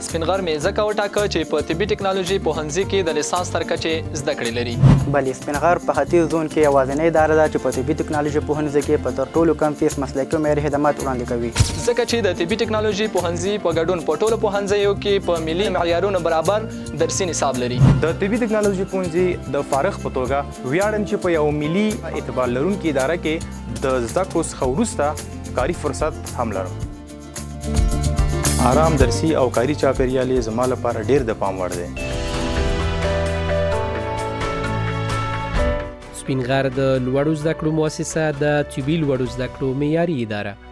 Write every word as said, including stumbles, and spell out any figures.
سپین غر مې ځکه وټاکه چې په طبي ټکنالوژي پوهنځي کې د لیسانس تر کچې زده کړې لري. بلې سپین غر په ختیځ زون کې یوازینۍ اداره ده چې په طبي ټکنالوژي پوهنځي کې په تر ټولو کم فیس مسلکي او معیاري خدمات وړاندې کوي. ځکه چې د طبي ټکنالوژي پوهنځي په ګډون په ټولو پوهنځیو کې په ملي معیارونو برابر درسي نصاب لري. د طبي ټکنالوژي پوهنځي د فارغ په توګه ویاړم چې په یو ملي اعتبار لرونکي اداره کې د زده کړو څخه وروسته کاري فرصت هم لرم. آرام درسي او کاري چاپیریال یې زما لپاره ډېر د پام وړ دی. سپین غر د لوړو زده کړو مؤسسه د طبي لوړو زده کړو معیاري اداره